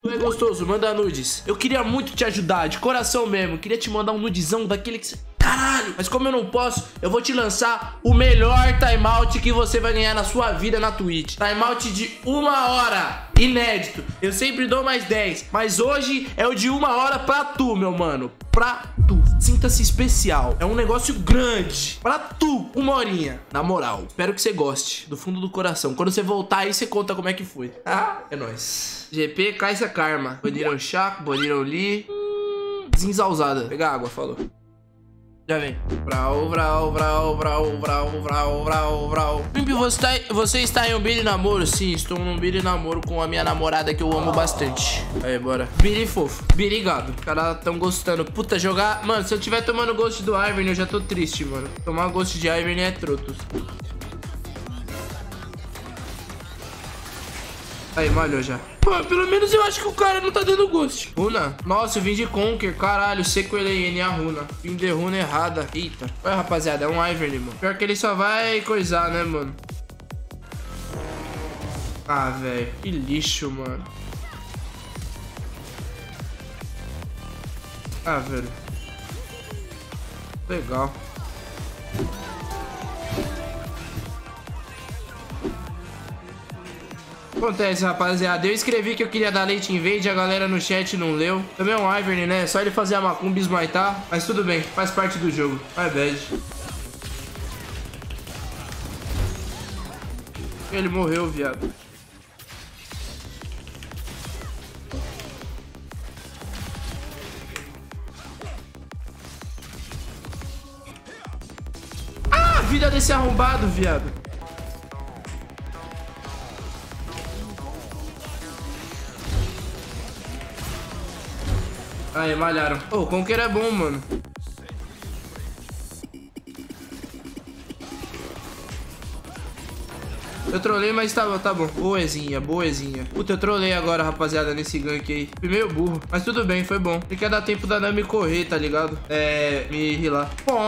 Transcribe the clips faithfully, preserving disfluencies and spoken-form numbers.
Tu é gostoso, manda nudes. Eu queria muito te ajudar, de coração mesmo. Queria te mandar um nudezão daquele que você... Caralho! Mas como eu não posso, eu vou te lançar o melhor timeout que você vai ganhar na sua vida na Twitch. Timeout de uma hora. Inédito. Eu sempre dou mais dez. Mas hoje é o de uma hora pra tu, meu mano. Pra tu. Sinta-se especial. É um negócio grande. Pra tu. Uma horinha. Na moral. Espero que você goste. Do fundo do coração. Quando você voltar aí, você conta como é que foi. Ah, é nóis. G P, Caixa Karma. Baniram Chaco, baniram Lee. Desenzausada. Pegar água, falou. Já vem. Vrau, vrau, vrau, vrau, vrau, vrau, vrau, vrau. Pimp, você está, você está em um billy namoro? Sim, estou num billy namoro com a minha namorada que eu amo bastante. Aí, bora. Billy fofo. Billy gado. Os caras tão gostando. Puta, jogar... Mano, se eu tiver tomando ghost do Ivern, eu já tô triste, mano. Tomar ghost de Ivern é trotos. Aí, malhou já. Pô, pelo menos eu acho que o cara não tá dando ghost. Runa. Nossa, eu vim de Conquer. Caralho, sequelei N a runa. Vim de runa errada. Eita. Olha, rapaziada, é um Ivern, mano. Pior que ele só vai coisar, né, mano? Ah, velho. Que lixo, mano. Ah, velho. Legal. Acontece, rapaziada. Eu escrevi que eu queria dar late invade, a galera no chat não leu. Também é um Ivern, né? Só ele fazer a macumba e smaitar. Mas tudo bem, faz parte do jogo. My bad. Ele morreu, viado. Ah, vida desse arrombado, viado. Aí, malharam. Ô, oh, Conquer é bom, mano. Eu trolei, mas tá, tá bom. Boezinha, boezinha. Puta, eu trolei agora, rapaziada, nesse gank aí. Fui meio burro. Mas tudo bem, foi bom. Porque dá tempo da Nami correr, tá ligado? É, me rilar.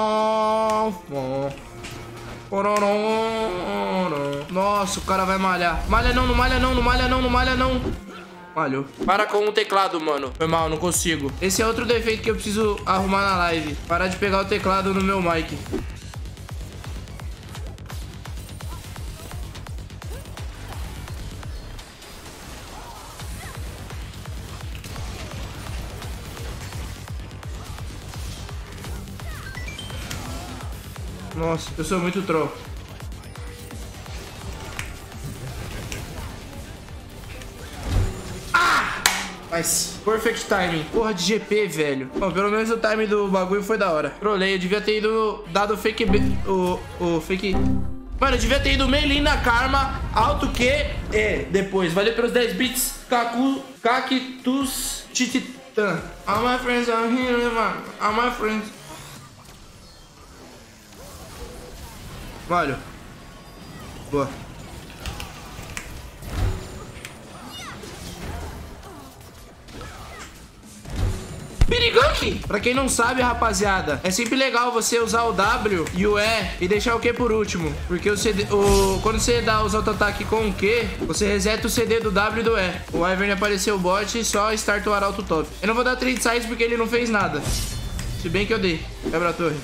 Nossa, o cara vai malhar. Malha não, não malha não, não malha não, não malha não. Malhou. Para com o teclado, mano. Foi mal, não consigo. Esse é outro defeito que eu preciso arrumar na live. Parar de pegar o teclado no meu mic. Nossa, eu sou muito troll. Mas, perfect timing. Porra de G P, velho. Bom, pelo menos o time do bagulho foi da hora. Trolei, eu devia ter ido dado fake... O, o fake... Mano, eu devia ter ido melee na Karma, alto Q e depois. Valeu pelos dez bits. Kaku, Cactus, Tititã. All my friends are here, mano. All my friends. Valeu. Boa. Pirigante! Pra quem não sabe, rapaziada, é sempre legal você usar o W e o E e deixar o Q por último. Porque o C D, o, quando você dá os auto-ataque com o Q, você reseta o C D do W e do E. O Ivern apareceu o bot e só start o arauto top. Eu não vou dar trade size porque ele não fez nada. Se bem que eu dei. Quebra a torre.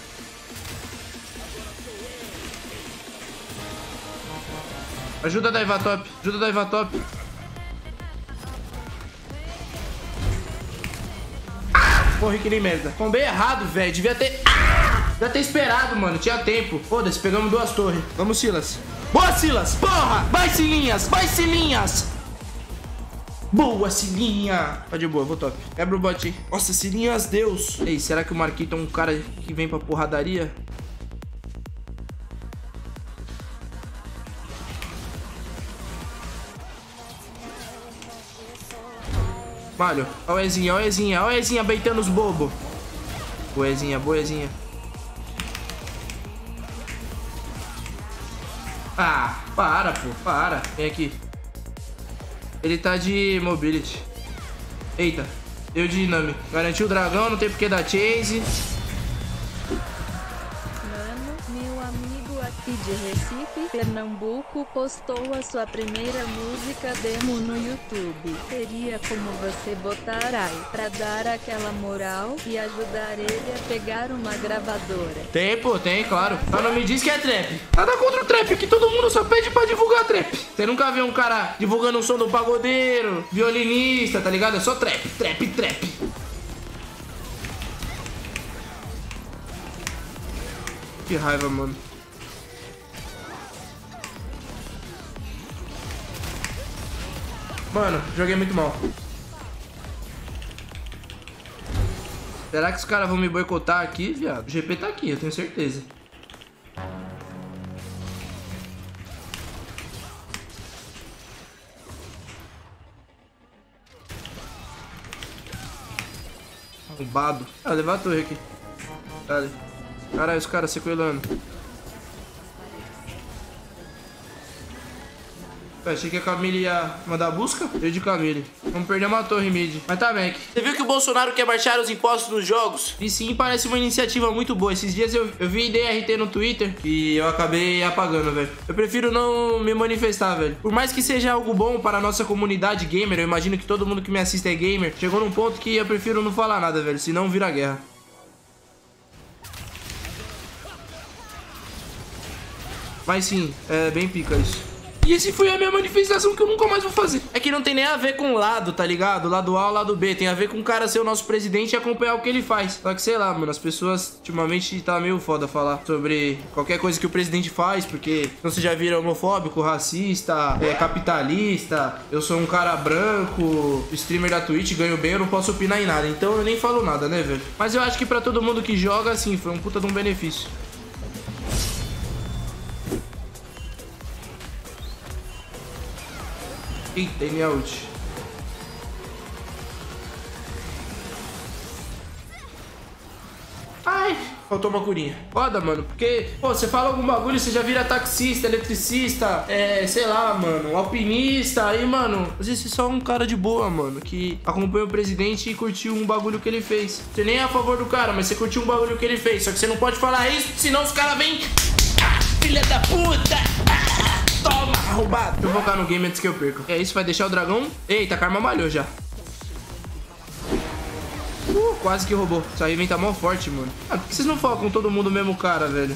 Ajuda a daivar top. Ajuda a daivar top. Morri que nem merda. Combei errado, velho. Devia ter... Ah! Devia ter esperado, mano. Tinha tempo. Foda-se, pegamos duas torres. Vamos, Silas. Boa, Silas. Porra! Vai, Silinhas. Vai, Silinhas. Boa, Silinha. Tá de boa, vou top. Quebra o bot aí. Nossa, Silinhas, Deus. Ei, será que o Marquito é um cara que vem pra porradaria? Malho, ó o Ezinha, ó o Ezinha, ó o Ezinha beitando os bobos. Boezinha, boezinha. Ah, para, pô, para. Vem aqui. Ele tá de mobility. Eita, deu de Nami. Garantiu o dragão, não tem porque dar chase. Mano, meu amigo aqui de Recife, Pernambuco, postou a sua primeira música demo no YouTube. Teria como você botar aí pra dar aquela moral e ajudar ele a pegar uma gravadora? Tem, pô, tem, claro. Mas não me diz que é trap. Nada contra o trap, que todo mundo só pede pra divulgar trap. Você nunca vê um cara divulgando um som do pagodeiro, violinista, tá ligado? É só trap, trap, trap. Que raiva, mano. Mano, joguei muito mal. Será que os caras vão me boicotar aqui, viado? O G P tá aqui, eu tenho certeza. Arrombado. Ah, levar a torre aqui. Dale. Caralho, os caras sequelando. Eu achei que a Camille ia mandar a busca. Eu de Camille. Vamos perder uma torre mid. Mas tá, Mac. Você viu que o Bolsonaro quer baixar os impostos nos jogos? E sim, parece uma iniciativa muito boa. Esses dias eu, eu vi D R T no Twitter e eu acabei apagando, velho. Eu prefiro não me manifestar, velho. Por mais que seja algo bom para a nossa comunidade gamer, eu imagino que todo mundo que me assiste é gamer. Chegou num ponto que eu prefiro não falar nada, velho. Senão vira guerra. Mas sim, é bem pica isso. E esse foi a minha manifestação que eu nunca mais vou fazer. É que não tem nem a ver com lado, tá ligado? Lado A ou lado B. Tem a ver com o cara ser o nosso presidente e acompanhar o que ele faz. Só que sei lá, mano, as pessoas ultimamente tá meio foda falar sobre qualquer coisa que o presidente faz, porque não se já vira homofóbico, racista, é, capitalista. Eu sou um cara branco, streamer da Twitch, ganho bem, eu não posso opinar em nada. Então eu nem falo nada, né, velho? Mas eu acho que pra todo mundo que joga, assim, foi um puta de um benefício. Eita, tem minha ult. Ai, faltou uma curinha. Foda, mano, porque, pô, você fala algum bagulho, você já vira taxista, eletricista, é, sei lá, mano, alpinista. Aí, mano, às vezes você é só um cara de boa, mano, que acompanha o presidente e curtiu um bagulho que ele fez. Você nem é a favor do cara, mas você curtiu um bagulho que ele fez. Só que você não pode falar isso, senão os caras vêm... Ah, filha da puta! Ah! Toma, arrombado. Deixa eu focar no game antes que eu perca. É isso, vai deixar o dragão. Eita, a Karma malhou já. Uh, quase que roubou. Essa Riven tá mó forte, mano. Ah, por que vocês não focam todo mundo mesmo cara, velho?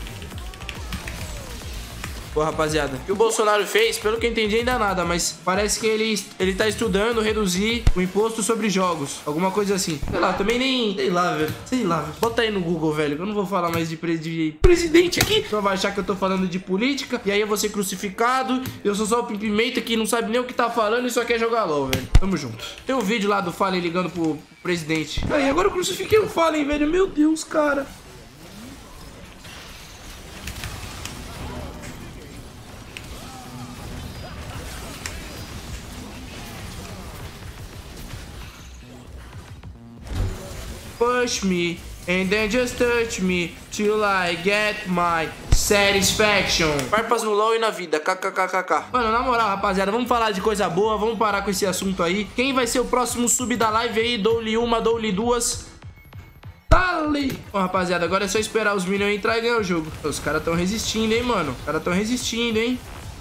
Pô, rapaziada, o que o Bolsonaro fez, pelo que eu entendi, ainda nada, mas parece que ele, ele tá estudando reduzir o imposto sobre jogos. Alguma coisa assim. Sei lá, também nem... Sei lá, velho. Sei lá, velho. Bota aí no Google, velho. Eu não vou falar mais de, pre... de presidente aqui. Só vai achar que eu tô falando de política. E aí eu vou ser crucificado. Eu sou só o Pimpimenta que não sabe nem o que tá falando e só quer jogar LOL, velho. Tamo junto. Tem um vídeo lá do Fallen ligando pro presidente. Aí, agora eu crucifiquei o Fallen, velho. Meu Deus, cara. Push me and then just touch me till I get my satisfaction. Farpas no LoL e na vida, kkkk. Mano, na moral, rapaziada, vamos falar de coisa boa, vamos parar com esse assunto aí. Quem vai ser o próximo sub da live aí? Dou-lhe uma, dou-lhe duas. Dale! Bom, rapaziada, agora é só esperar os minions entrar e ganhar o jogo. Os caras tão resistindo, hein, mano. Os caras tão resistindo, hein.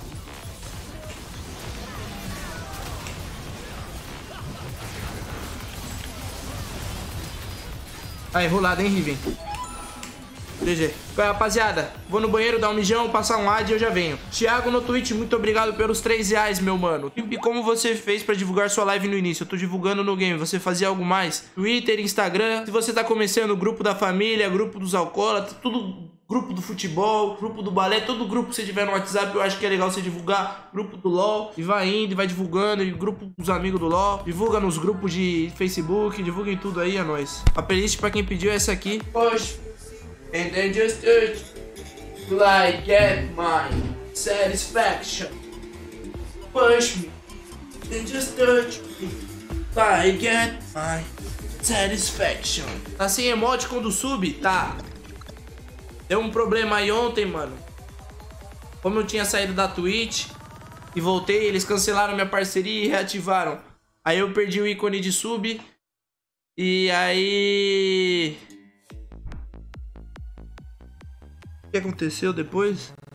Aí, rolada, hein, Riven? G G. Rapaziada, vou no banheiro dar um mijão, passar um ad e eu já venho. Thiago no Twitch, muito obrigado pelos três reais, meu mano. E como você fez pra divulgar sua live no início? Eu tô divulgando no game, você fazia algo mais? Twitter, Instagram, se você tá começando, grupo da família, grupo dos alcoólatras, tudo... Grupo do futebol, grupo do balé, todo grupo que você tiver no WhatsApp, eu acho que é legal você divulgar. Grupo do LoL, e vai indo, e vai divulgando. E grupo dos amigos do LoL, divulga nos grupos de Facebook, divulguem tudo aí, é nóis. A playlist pra quem pediu é essa aqui. Push, and then just touch, like get my satisfaction. Push me, and just touch me, like get my satisfaction. Tá sem emoticon do sub? Tá. Deu um problema aí ontem, mano. Como eu tinha saído da Twitch e voltei, eles cancelaram minha parceria e reativaram. Aí eu perdi o ícone de sub. E aí... O que aconteceu depois?